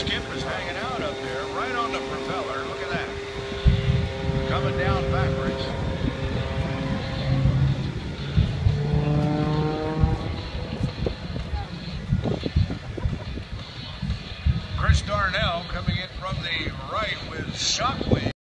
skip is hanging out up there, right on the propeller. Look at that. Coming down backwards. Chris Darnell coming in from the right with shot